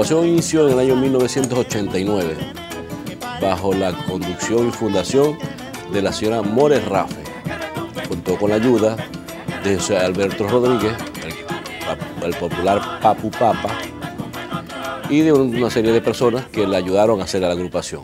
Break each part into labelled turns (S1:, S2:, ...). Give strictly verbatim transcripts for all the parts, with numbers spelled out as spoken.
S1: agrupación inició en el año mil novecientos ochenta y nueve, bajo la conducción y fundación de la señora Mores Rafe. Contó con la ayuda de José Alberto Rodríguez, el, el popular Papu Papa, y de una serie de personas que le ayudaron a hacer a la agrupación.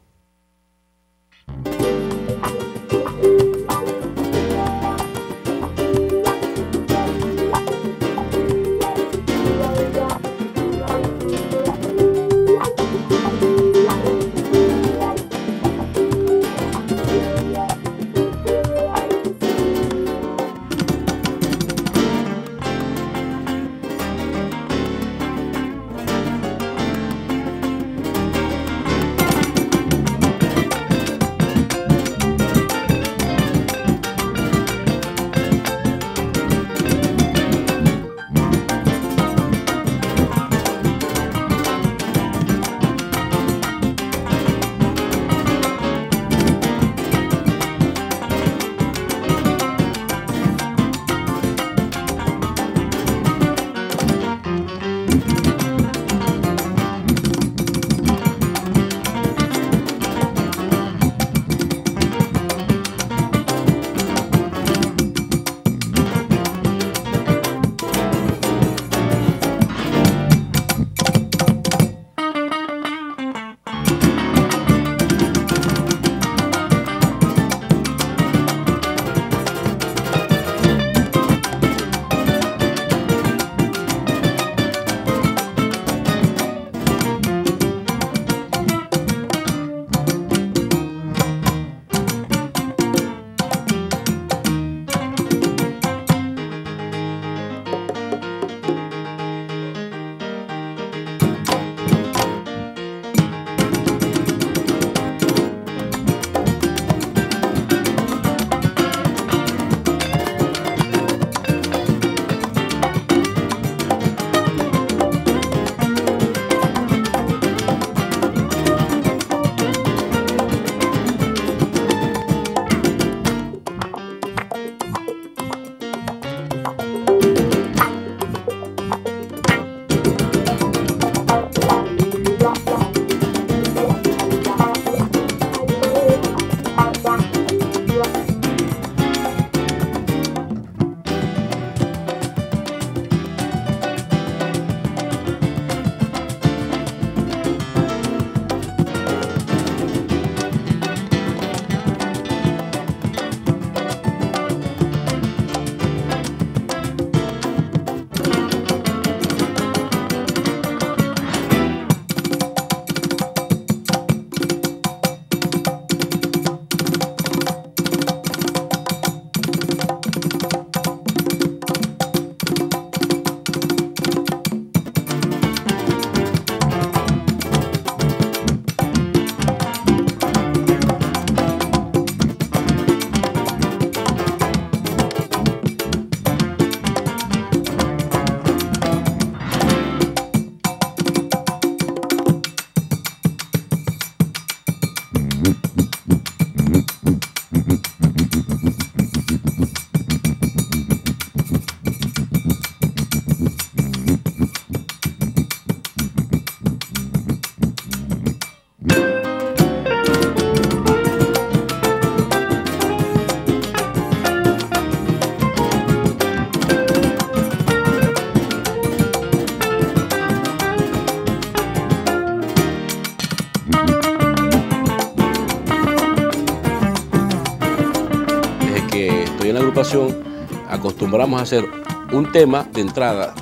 S1: Acostumbramos a hacer un tema de entrada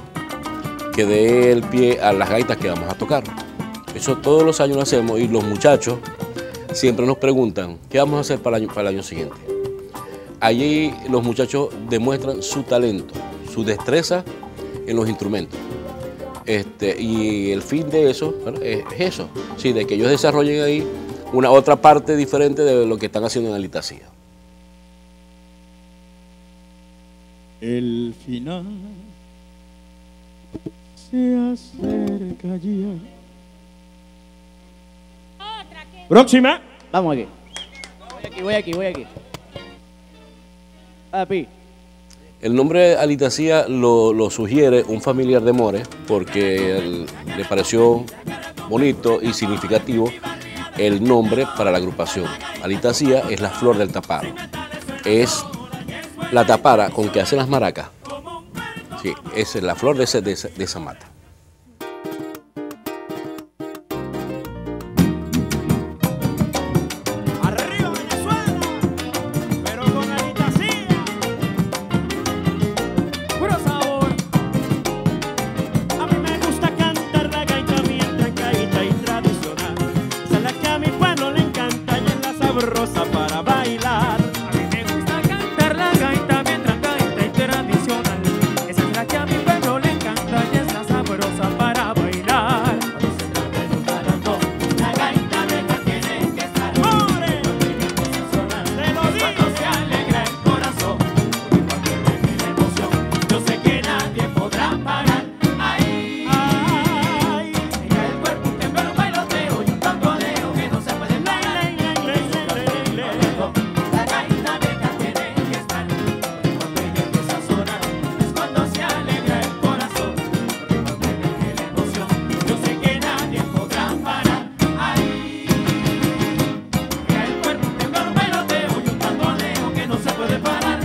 S1: que dé el pie a las gaitas que vamos a tocar. Eso todos los años lo hacemos y los muchachos siempre nos preguntan ¿qué vamos a hacer para el año, para el año siguiente? Allí los muchachos demuestran su talento, su destreza en los instrumentos. Este, y el fin de eso, ¿verdad?, es, es eso, sí, de que ellos desarrollen ahí una otra parte diferente de lo que están haciendo en Alitacía.
S2: El final se acerca ya. Próxima.
S3: Vamos aquí. Voy aquí, voy aquí, voy aquí. Papi,
S1: El nombre Alitacía lo, lo sugiere un familiar de More porque él, le pareció bonito y significativo el nombre para la agrupación. Alitacía es la flor del taparo. Es la tapara con que hacen las maracas. Sí, es la flor de, ese, de, esa, de esa mata.
S2: Rosa para bailar.
S3: A mí me gusta cantar la gaita mientras gaita y tradicional. Esa es la que a mi pueblo le encanta y es la sabrosa para bailar.
S2: Cuando se trata de un bailando, la gaita negra tiene que estar. ¡More!
S3: Te lo digo.
S2: Cuando se alegra el corazón, y cuando viene la emoción, yo sé que nadie podrá parar. Ahí,
S3: Ay,
S2: deja el cuerpo un temblor, un bailoteo y un tamboreo que no se puede parar. La gaita negra tiene que estar. Cuando ella empieza a sonar, es cuando se alegra el corazón. Cuando viene la emoción, yo sé que nadie podrá parar. Ahí, deja el cuerpo un temblor, un bailoteo y un tamboreo que no se puede parar.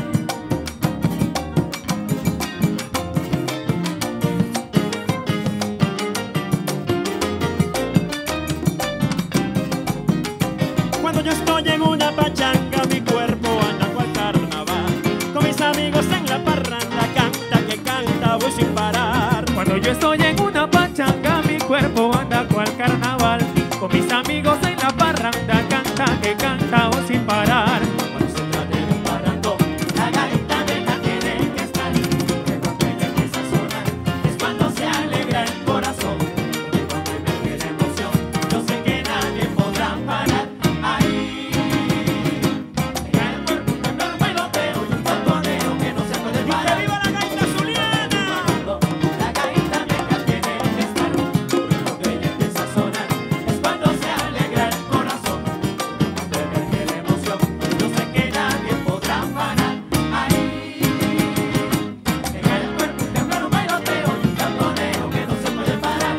S2: Cuando yo estoy en una pachanga, mi cuerpo anda cual carnaval. Con mis amigos en la parranda, canta que canta, voy sin parar.
S3: cuando yo estoy en una pachanga, mi cuerpo anda cual carnaval. Con mis amigos en la parranda, canta que canta o sin parar.
S2: Cuando se trate de un parrandón, la gaita negra tiene que estar. Que cuando ella empieza a sonar, es cuando se alegra el corazón. Que cuando viene la emoción, yo sé que nadie podrá parar. Ahí, deja el cuerpo un temblor, un bailoteo y un tamboreo que no se puede parar. ¡Que viva la gaita zuliana! La gaita negra tiene que estar. Que cuando ella empieza a sonar, es cuando se alegra el corazón. Cuando emerge la emoción, yo sé que nadie podrá parar. Ahí, deja el cuerpo un temblor, un bailoteo y un tamboreo que no se puede parar.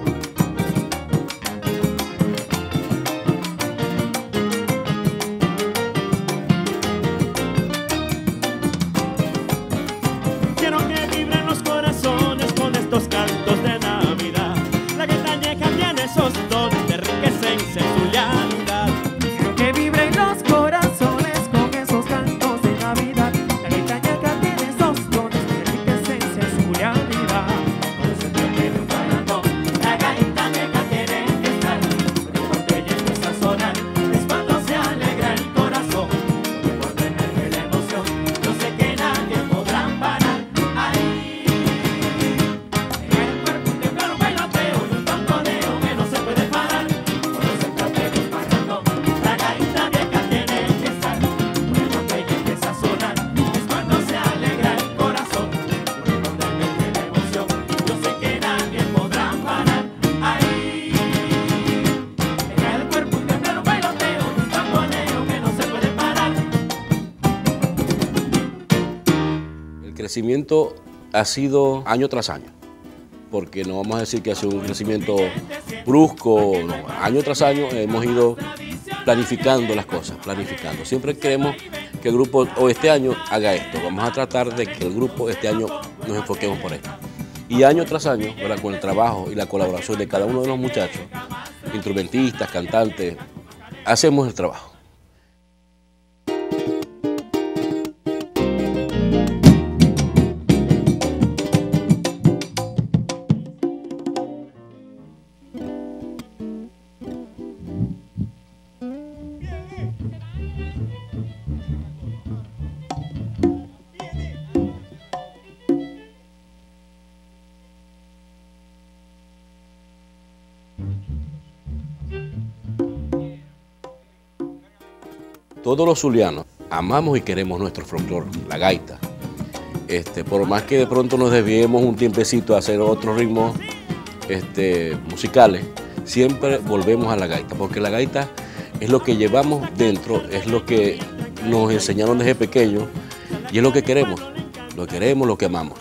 S2: Quiero que vibren los corazones con estos cantos de Navidad. La gaita añeja tiene esos dones de enriquecencia en su lealidad.
S3: Quiero que vibren los corazones con esos cantos de Navidad. La gaita ñaca tiene esos dones de enriquecencia en su realidad.
S2: Cuando se trate de un bailando, la gaita negra tiene que estar. Porque cuando ella empieza a sonar, es cuando se alegra el corazón. Porque cuando emerge la emoción, yo sé que nadie podrá parar. Ahí, deja el cuerpo un temblor, un bailoteo y un tamboreo que no se puede parar. Cuando se trate de un bailando, la gaita negra tiene que estar. Porque cuando ella empieza a sonar, es cuando se alegra el corazón. Porque cuando emerge la emoción, yo sé que nadie podrá parar. Ahí, deja el cuerpo un temblor, un bailoteo y un tamboreo que no se puede parar.
S1: El crecimiento ha sido año tras año, porque no vamos a decir que ha sido un crecimiento brusco, no, año tras año hemos ido planificando las cosas, planificando. Siempre queremos que el grupo, o este año, haga esto, vamos a tratar de que el grupo este año nos enfoquemos por esto. Y año tras año, ¿verdad?, con el trabajo y la colaboración de cada uno de los muchachos, instrumentistas, cantantes, hacemos el trabajo. Todos los zulianos amamos y queremos nuestro folclore, la gaita. Este, por más que de pronto nos desviemos un tiempecito a hacer otros ritmos este, musicales, siempre volvemos a la gaita, porque la gaita es lo que llevamos dentro, es lo que nos enseñaron desde pequeños y es lo que queremos. lo queremos, lo que amamos.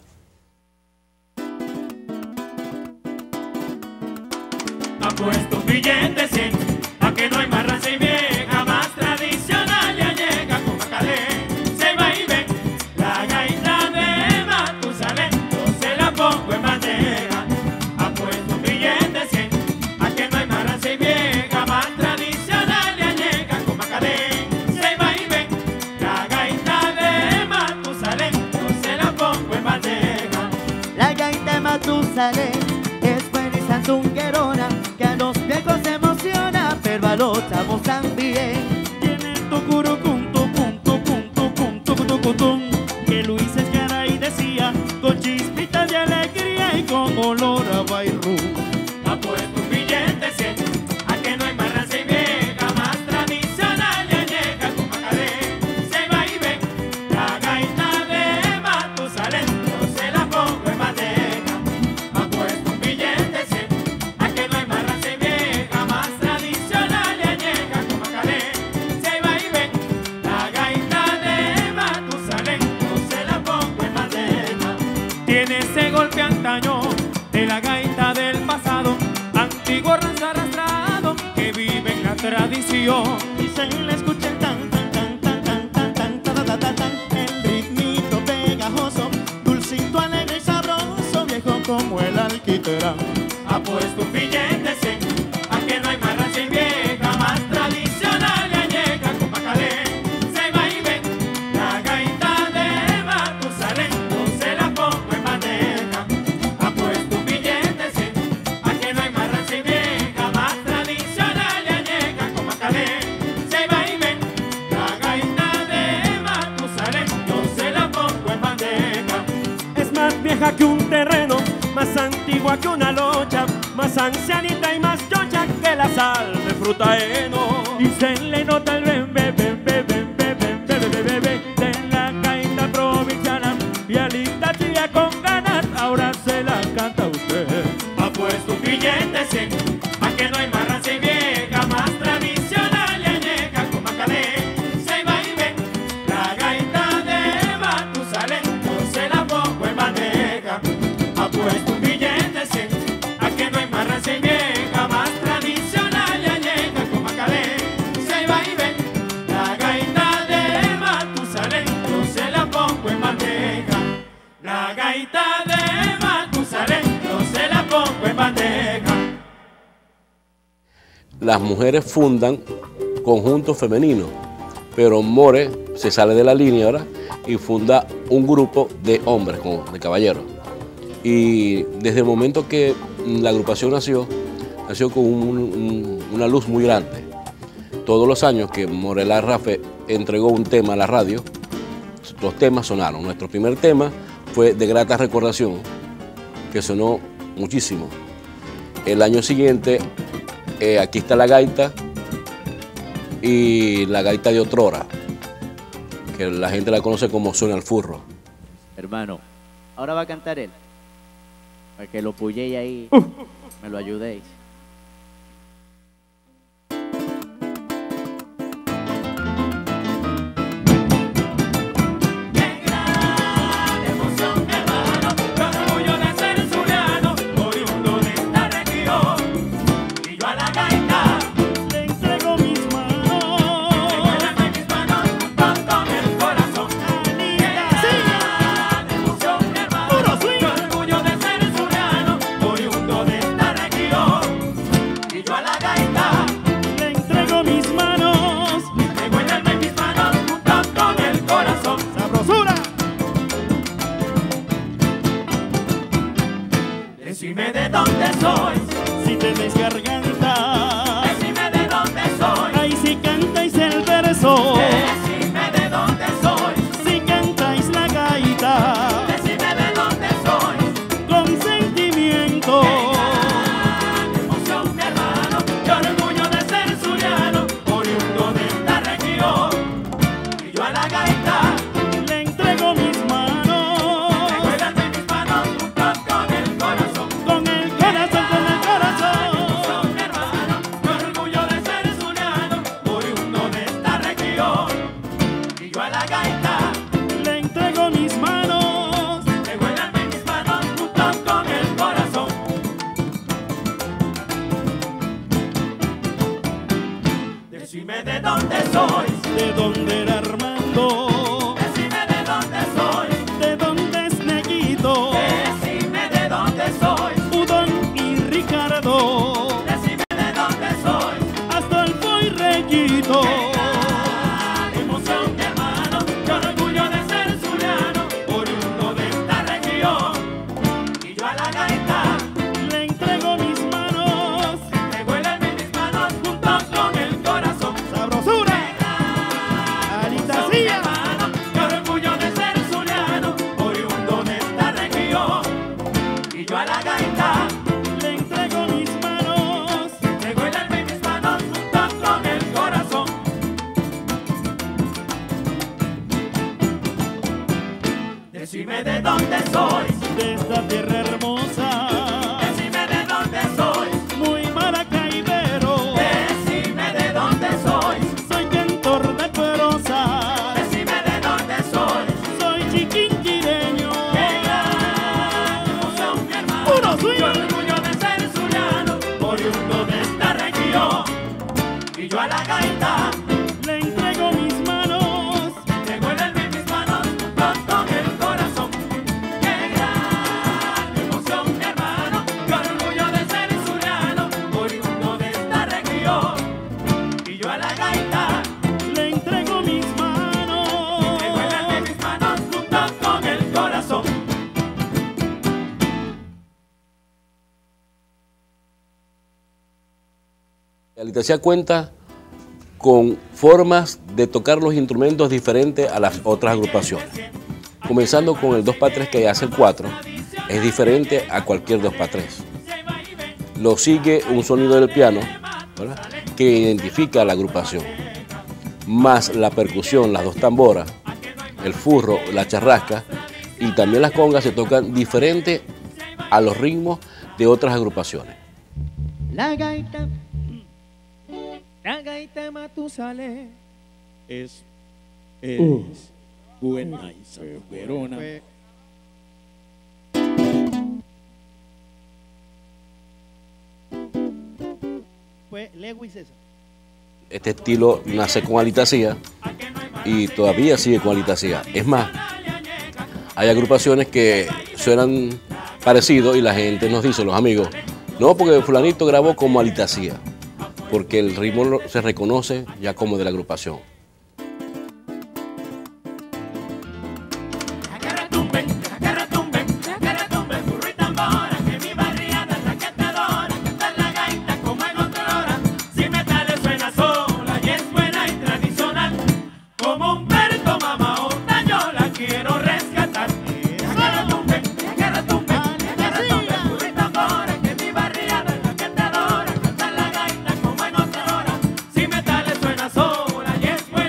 S2: Apuesto un billete cien, a que no hay más raza y vieja, más tradicional ya llega con Macalé, se va y ven, la gaita de Matusalén, yo se la pongo en bandeja. Apuesto un billete cien, a que no hay más raza y vieja, más tradicional ya llega con Macalé, se va y ven, la gaita de Matusalén, yo se la pongo en bandeja.
S4: La gaita de Matusalén es buena y sandunguerona, que a los viejos se emociona, pero a los chavos también.
S3: Tiene tucurucum, tucum, tucum, tucum, tucum, tucum, tum, que Luis Esgaray decía, con chispitas de alegría y con olor a bairru.
S2: Apuesto un billete cien, a que no hay más raza y vieja, más tradicional ya llega con Macalé, se va y ven, la gaita de Matusalén, yo se la pongo en bandeja. Apuesto un billete cien, a que no hay más raza y vieja, más tradicional ya llega con Macalé, se va y ven, la gaita de Matusalén, yo se la pongo en bandeja.
S3: Tiene ese golpe antaño de la gaita del pasado, antiguo ranzo arrastrado que vive en la tradición.
S5: Y se le escucha el tan tan tan tan tan tan tan tan tan tan tan, el ritmito pegajoso, dulcito, alegre y sabroso, viejo como el alquitrán.
S2: Apuesto un billete cien, a que no hay más raza y vieja, más tradicional ya llega con Macalé, se va y ven, la gaita de Matusalén, yo se la pongo en bandeja. Apuesto un billete cien, a que no hay más raza y vieja, más tradicional ya llega con Macalé, se va y ven, la gaita de Matusalén, yo se la pongo en bandeja.
S3: Es más vieja que un terreno, más antigua que una locha, más ancianita y más chocha que la sal de fruta heno. Y se le nota el bembe, bembe, bembe, bembe, bembe, bembe de la gaita provinciana. Y alita chilla con ganas, ahora se la canta usted.
S2: Apuesto un billete cien, a que no hay más raza y vieja, más tradicional ya llega con Macalé, se va y ven, la gaita de Matusalén, yo se la pongo en bandeja. Apuesto un billete cien, a que no hay más raza y vieja, más tradicional ya llega con Macalé, se va y ven, la gaita de Matusalén, yo se la pongo en bandeja. La gaita de Matusalén, yo se la pongo en bandeja.
S1: Las mujeres fundan conjuntos femeninos, pero More se sale de la línea ahora y funda un grupo de hombres, de caballeros. Y desde el momento que la agrupación nació, nació con un, un, una luz muy grande. Todos los años que Morela Rafe entregó un tema a la radio, los temas sonaron. Nuestro primer tema fue De Grata Recordación, que sonó muchísimo. El año siguiente, eh, Aquí está la gaita y la gaita de otrora, que la gente la conoce como Suena el Furro.
S4: Hermano, ahora va a cantar él, para que lo puyéis ahí, me lo ayudéis.
S2: Qué gran emoción, hermano, qué orgullo de ser zuliano, oriundo de esta región. Y yo a la gaita
S5: Le entrego mis manos,
S2: recuérdame mis manos con todo el corazón. Qué gran emoción, hermano,
S5: Puro swing.
S2: qué orgullo de ser zuliano, oriundo de esta región. Decime de dónde sois,
S5: ¿De dónde era Armando?
S2: decime de dónde sois,
S5: ¿De dónde es Neguito?
S2: decime de dónde sois,
S5: Udón y Ricardo,
S2: decime de dónde sois.
S5: Astolfo y Reguito.
S2: La emoción, mi hermano, yo orgullo de ser zuliano, oriundo de esta región. Y yo a la gaita
S5: Le entrego mis manos,
S2: entrego el alma en mis manos junto con el corazón.
S5: sabrosura,
S2: Emoción, mi
S5: Alitasía.
S2: hermano, yo orgullo de ser zuliano, oriundo de esta región. Y yo a la gaita
S5: Le entrego mis manos,
S2: entrego el alma en mis manos junto con el corazón. Decime de dónde sois,
S5: de esta tierra hermosa,
S2: decime de dónde sois,
S5: muy maracaibero.
S2: decime de dónde sois,
S5: Soy cantor de prosa,
S2: decime de dónde sois.
S5: soy chiquinquireño.
S2: Qué gran emoción, mi hermano,
S5: Puro swing.
S2: yo orgullo de ser zuliano, oriundo de esta región. Y yo a la gaita
S5: Le entrego mis manos,
S2: tengo el alma en mis manos junto con el corazón. Qué gran emoción, mi hermano, yo orgullo de ser zuliano, oriundo de esta región. Y yo a la gaita
S5: le entrego mis manos.
S2: tengo el alma en mis manos junto con el corazón.
S1: La Alitasía cuenta con formas de tocar los instrumentos diferentes a las otras agrupaciones. Comenzando con el dos para tres que hace el cuatro, es diferente a cualquier dos para tres. Lo sigue un sonido del piano, ¿verdad?, que identifica a la agrupación, más la percusión, las dos tamboras, el furro, la charrasca y también las congas se tocan diferente a los ritmos de otras agrupaciones.
S4: La gaita,
S5: La gaita Matusalén es, es buena y saberona.
S4: fue- fue Lewis César.
S1: Este estilo nace con Alitasía y todavía sigue con Alitasía. Es más, hay agrupaciones que suenan parecidos y la gente nos dice, los amigos, no, porque fulanito grabó como Alitasía, porque el ritmo lo- se reconoce ya como de la agrupación.
S2: Que retumbe, que retumbe, que retumbe, burro y tambora, que mi barriada es la que te adora, cantar la gaita como en otra hora. Si metales suena sola y es buena y tradicional, como Humberto Mamaota yo la quiero rescatar. Que retumbe, que retumbe, que retumbe, burro y tambora, que mi barriada es la que te adora, cantar la gaita como en otra hora. Si metales suena sola y es buena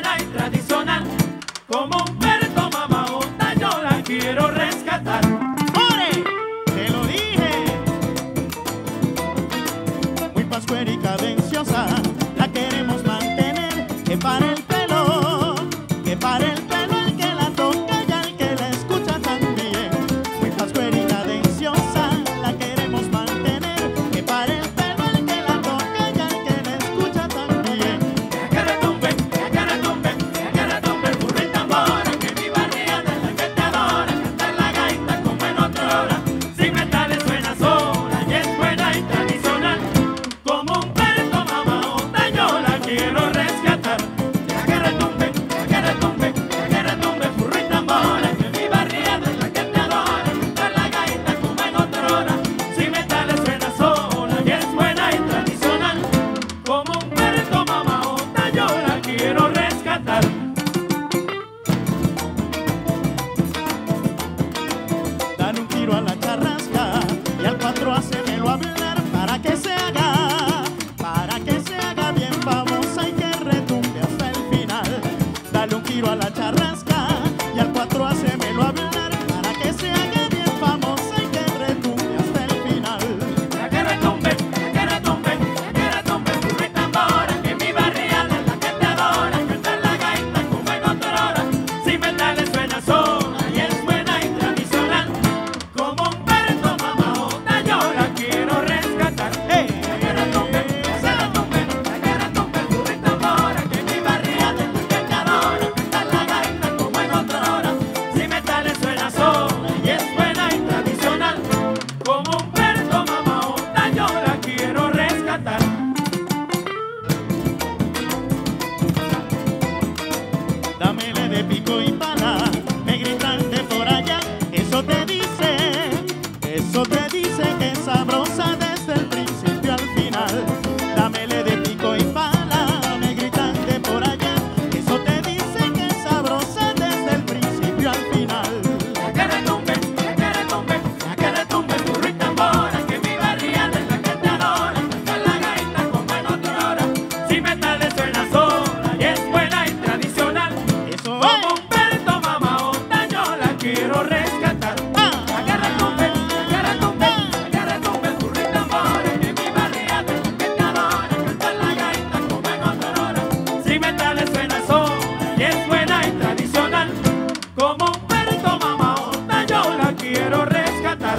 S5: pico y pala, me gritan de por allá. Eso te dice, eso te dice que es sabrosa desde el principio al final. Dámele de pico y pala, me gritan de por allá. Eso te dice que es sabrosa desde el principio al final.
S2: La que retumbe, la que retumbe, la que retumbe el burro y tambora, que mi barriada es la que te adora, canta la gaita con buena otrora. Si metales suena sola y es buena y tradicional,
S5: Eso
S2: como Humberto Mamaota yo la quiero rescatar. La que retumbe, la que retumbe, la que retumbe el burro y tambora, que mi barriada es la que te adora, canta la gaita con buena otrora. Si metales suena sola y es buena y tradicional, como Humberto Mamaota yo la quiero rescatar.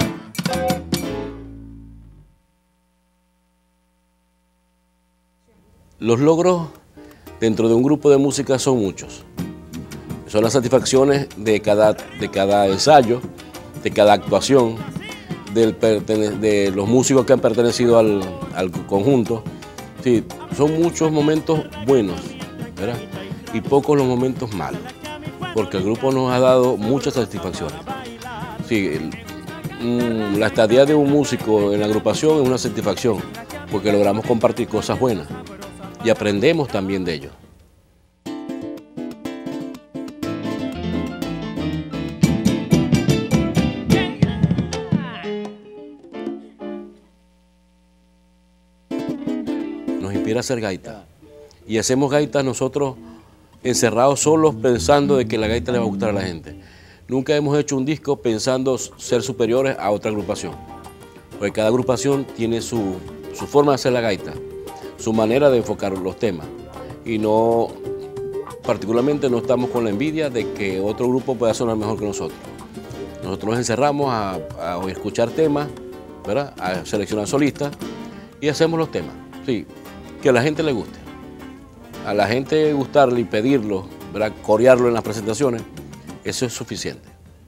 S1: Los logros dentro de un grupo de música son muchos. Son las satisfacciones de cada, de cada ensayo, de cada actuación, del pertene- de los músicos que han pertenecido al, al conjunto. Sí, son muchos momentos buenos, ¿verdad? Y pocos los momentos malos, porque el grupo nos ha dado muchas satisfacciones. Sí, el- mm, la estadía de un músico en la agrupación es una satisfacción, porque logramos compartir cosas buenas y aprendemos también de ellos. Nos inspira a hacer gaita. Y hacemos gaitas nosotros encerrados solos pensando de que la gaita le va a gustar a la gente. Nunca hemos hecho un disco pensando ser superiores a otra agrupación. Porque cada agrupación tiene su, su forma de hacer la gaita, su manera de enfocar los temas. Y no, particularmente no estamos con la envidia de que otro grupo pueda sonar mejor que nosotros. Nosotros nos encerramos a, a escuchar temas, ¿verdad? A seleccionar solistas y hacemos los temas. Sí, que a la gente le guste. A la gente gustarle y pedirlo, ¿verdad? Corearlo en las presentaciones, eso es suficiente.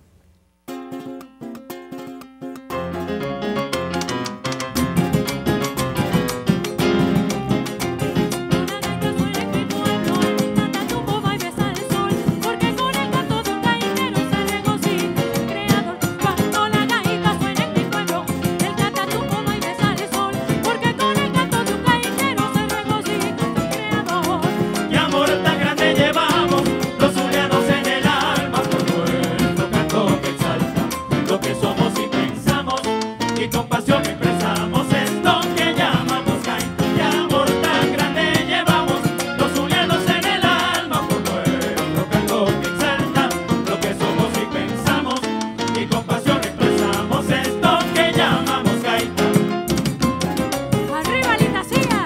S2: Qué amor tan grande llevamos los zulianos en el alma, por nuestro canto que exalta lo que somos y pensamos, y con pasión expresamos esto que llamamos gaita. Qué amor tan grande llevamos los zulianos en el alma, por nuestro canto que exalta lo que somos y pensamos, y con pasión expresamos esto que llamamos gaita.
S6: Arriba, linda silla.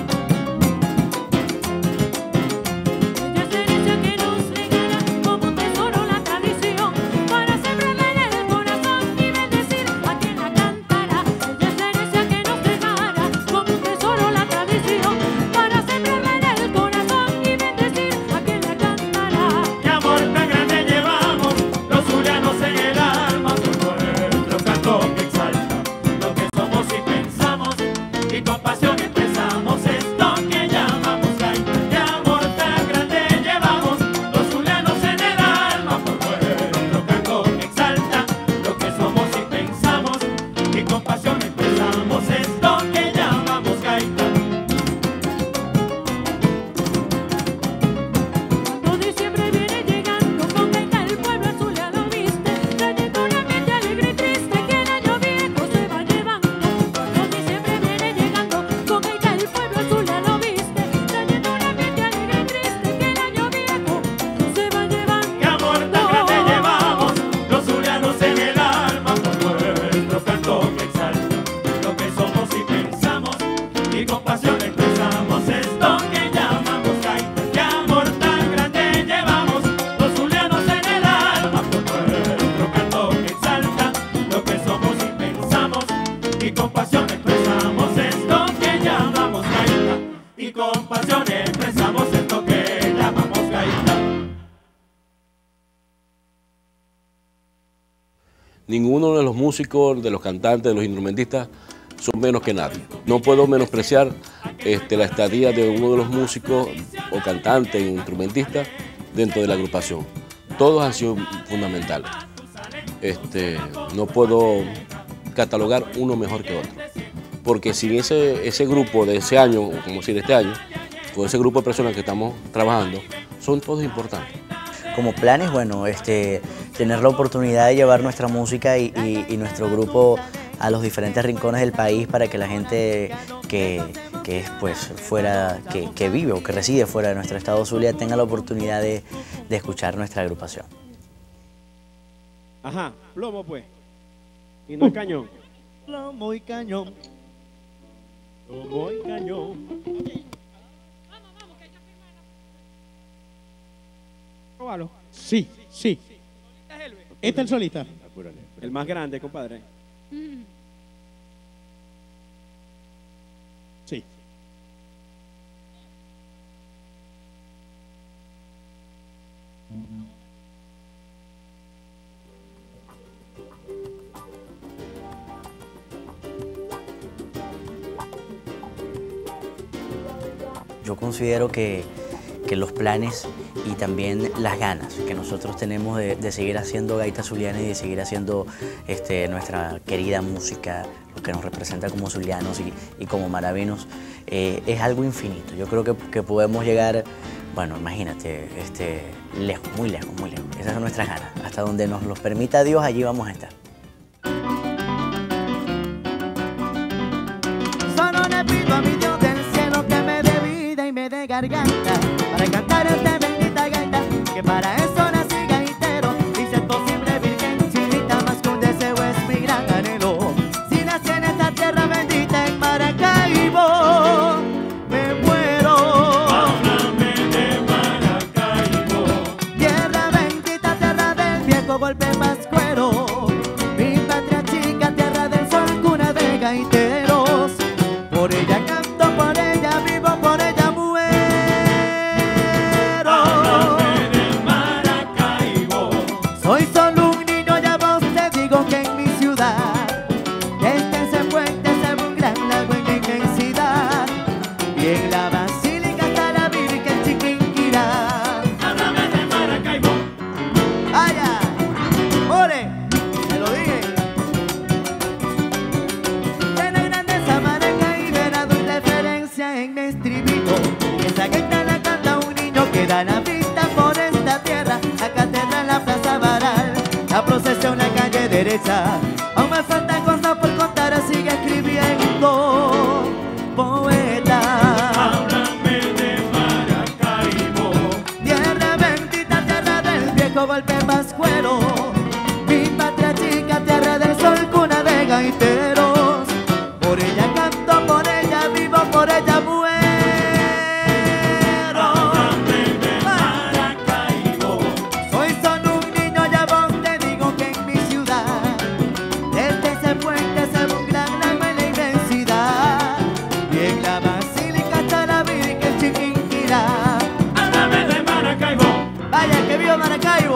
S6: Ella es herencia que nos regala como un tesoro la tradición, para siempre leer el corazón y bendecir a quien la cantará. Ella es herencia que nos regala como un tesoro la tradición, para siempre leer el corazón y bendecir a quien la cantará.
S2: Qué amor tan grande llevamos los zulianos en el alma, por nuestro canto que exalta lo que somos y pensamos, y con pasión expresamos esto que llamamos gaita. Qué amor tan grande llevamos los zulianos en el alma, por nuestro canto que exalta lo que somos y pensamos, y con pasión expresamos esto que llamamos gaita.
S6: Cuando diciembre viene llegando, con gaita el pueblo zuliano viste, trayendo un ambiente alegre y triste que el año viejo se va llevando. Cuando diciembre viene llegando, con gaita el pueblo zuliano viste, trayendo un ambiente alegre y triste que el año viejo se va llevando.
S2: Qué amor tan grande llevamos los zulianos en el alma, por nuestro canto que exalta lo que somos y pensamos, y con pasión expresamos esto que llamamos gaita. Qué amor tan grande llevamos los zulianos en el alma, por nuestro canto que exalta lo que somos y pensamos, y con pasión expresamos esto que llamamos gaita. Y con pasión expresamos esto que llamamos gaita.
S1: Ninguno de los músicos, de los cantantes, de los instrumentistas son menos que nadie. No puedo menospreciar este, la estadía de uno de los músicos o cantantes, instrumentistas dentro de la agrupación, todos han sido fundamentales. Este, no puedo catalogar uno mejor que otro, porque sin ese, ese grupo de ese año, como decir de este año, con ese grupo de personas que estamos trabajando, son todos importantes.
S7: Como planes, bueno, este, tener la oportunidad de llevar nuestra música y, y, y nuestro grupo a los diferentes rincones del país para que la gente que, que es pues fuera, que, que vive o que reside fuera de nuestro estado Zulia tenga la oportunidad de, de escuchar nuestra agrupación.
S3: Ajá, plomo pues. Y no el cañón.
S5: Plomo y cañón.
S3: Plomo y cañón. Probalo.
S5: Sí, sí. Este es el solista.
S3: El más grande, compadre.
S5: Sí.
S7: Yo considero que, que los planes y también las ganas que nosotros tenemos de, de seguir haciendo gaita zuliana y de seguir haciendo este, nuestra querida música, lo que nos representa como zulianos y, y como maravinos, eh, es algo infinito. Yo creo que, que podemos llegar, bueno, imagínate, este, lejos, muy lejos, muy lejos. Esas son nuestras ganas. Hasta donde nos los permita Dios, allí vamos a estar.
S4: Solo le pido a mi Dios del cielo que me dé vida y me dé garganta para cantar esta bendita gaita, que para eso nací gaitero. Y si es posible, Virgen Chinita, más que un deseo es mi gran anhelo. Si nací en esta tierra bendita en Maracaibo, me muero.
S2: Háblame de Maracaibo.
S4: Tierra bendita, tierra del viejo golpe más cuero. Mi patria chica, tierra del sol, cuna de gaiteros. Por ella canto, por ella vivo, por ella muero.
S2: Háblame de Maracaibo.
S4: Soy solo un niño, ya vos te digo que en mi ciudad este ese puente se ve un gran lago en inmensidad. Y en la basílica está la Virgen Chiquinquirá.
S2: Háblame de Maracaibo.
S4: ¡Vaya! ¡Ore! ¡Me lo dije! De la grandeza Maracaibo doy referencia en mi estribillo. Y esa gaita la canta un niño que da la vista por esta tierra. La catedral, la plaza Baral, la procesión, la calle derecha. Aún me faltan cosas por contar, sigue escribiendo, poeta.
S2: Háblame de Maracaibo.
S4: Tierra bendita, tierra del viejo golpe más cuero. Mi patria chica, tierra del sol, cuna de gaiteros. Por ella canto, por ella vivo, por ella muero.
S2: Háblame de Maracaibo.
S4: Soy solo un niño, ya vos te digo que en mi ciudad desde ese puente se ve un gran lago en la inmensidad. Y en la basílica está la Virgen Chiquinquirá.
S2: Háblame de Maracaibo.
S4: Vaya que viva Maracaibo.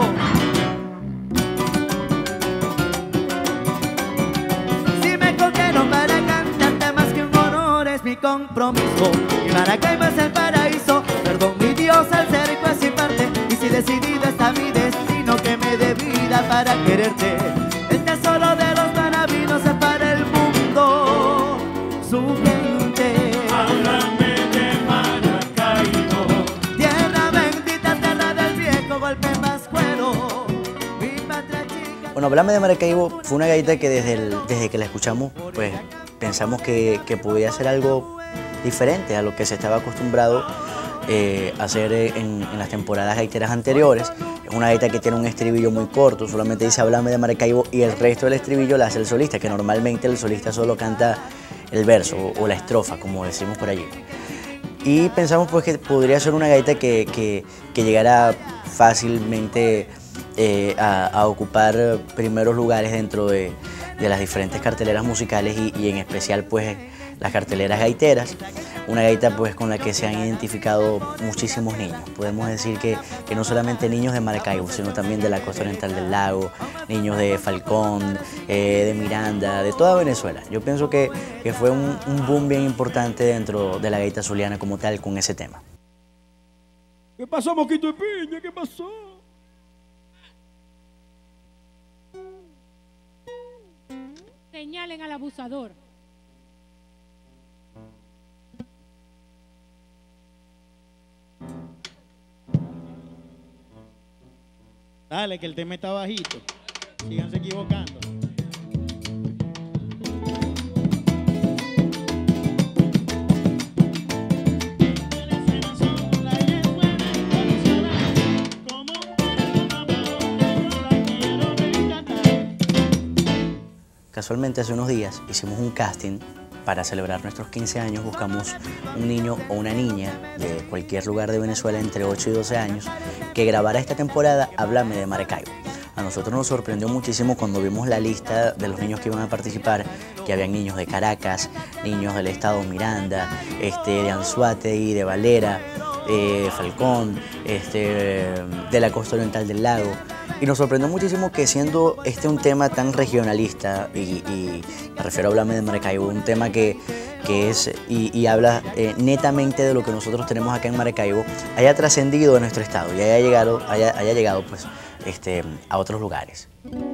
S4: Si me cogieron para cantarte más que un honor es mi compromiso. Y Maracaibo es el paraíso, perdón mi Dios al ser juez y parte. Y si decidido está mi destino que me dé vida para quererte. El tesoro de los maravinos es para el mundo, su gente.
S2: Háblame de Maracaibo.
S4: Tierra bendita, tierra del viejo golpe más cuero. Mi patria chica.
S7: Bueno, Háblame de Maracaibo fue una gaita que desde, el- desde que la escuchamos, pues pensamos que, que podía ser algo diferente a lo que se estaba acostumbrado eh, a hacer en, en las temporadas gaiteras anteriores. Es una gaita que tiene un estribillo muy corto, solamente dice Háblame de Maracaibo y el resto del estribillo la hace el solista, que normalmente el solista solo canta el verso o, o la estrofa, como decimos por allí. Y pensamos pues que podría ser una gaita que, que, que llegara fácilmente eh, a, a ocupar primeros lugares dentro de, de las diferentes carteleras musicales y, y en especial pues las carteleras gaiteras. Una gaita pues con la que se han identificado muchísimos niños. Podemos decir que, que no solamente niños de Maracaibo, sino también de la costa oriental del lago, niños de Falcón, eh, de Miranda, de toda Venezuela. Yo pienso que, que fue un, un boom bien importante dentro de la gaita zuliana como tal con ese tema.
S3: ¿Qué pasó, Moquito de Piña? ¿Qué pasó?
S6: señalen al abusador.
S5: Dale, que el tema está bajito. Síganse equivocando.
S7: Casualmente hace unos días hicimos un casting para celebrar nuestros quince años. Buscamos un niño o una niña de cualquier lugar de Venezuela entre ocho y doce años que grabara esta temporada Háblame de Maracaibo. A nosotros nos sorprendió muchísimo cuando vimos la lista de los niños que iban a participar, que habían niños de Caracas, niños del estado Miranda, este, de Anzoátegui, de Valera, eh, Falcón, este, de la costa oriental del lago. Y nos sorprendió muchísimo que siendo este un tema tan regionalista, y, y me refiero a Háblame de Maracaibo, un tema que, que es y, y habla eh, netamente de lo que nosotros tenemos acá en Maracaibo, haya trascendido de nuestro estado y haya llegado, haya, haya llegado pues, este, a otros lugares.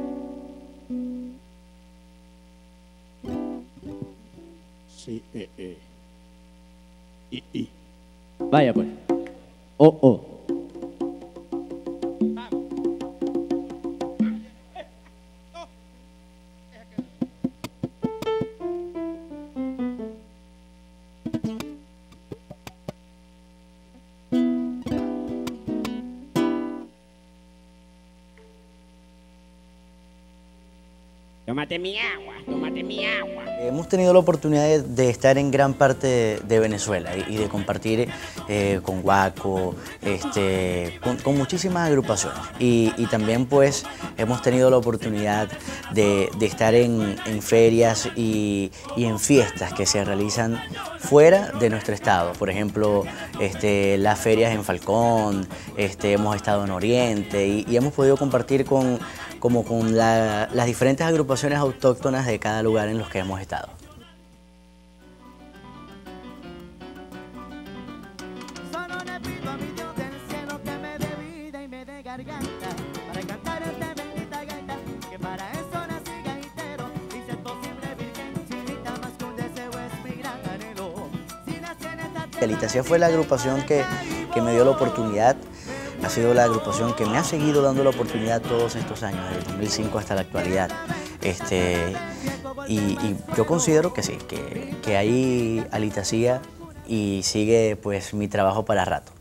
S5: Sí, eh, eh. Y, y.
S3: Vaya pues. Oh, oh.
S8: Tómate mi agua, tómate mi agua.
S7: Hemos tenido la oportunidad de, de estar en gran parte de, de Venezuela y, y de compartir eh, con Guaco, este, con, con muchísimas agrupaciones. Y, y también pues hemos tenido la oportunidad de, de estar en, en ferias y, y en fiestas que se realizan fuera de nuestro estado. Por ejemplo, este, las ferias en Falcón, este, hemos estado en Oriente y, y hemos podido compartir con, como con la, las diferentes agrupaciones autóctonas de cada lugar en los que hemos estado.
S4: Solo le pido a mi Dios del cielo que me dé vida y me dé garganta para cantar esta bendita gaita, que para eso nací gaitero. Y si es posible, virgen chinita, más que un deseo es mi gran anhelo. Si nací en esta tierra...
S7: Elitasia fue la agrupación que, que me dio la oportunidad. Ha sido la agrupación que me ha seguido dando la oportunidad todos estos años, desde el dos mil cinco hasta la actualidad. Este, y, y yo considero que sí, que, que ahí Alitasia y sigue pues mi trabajo para rato.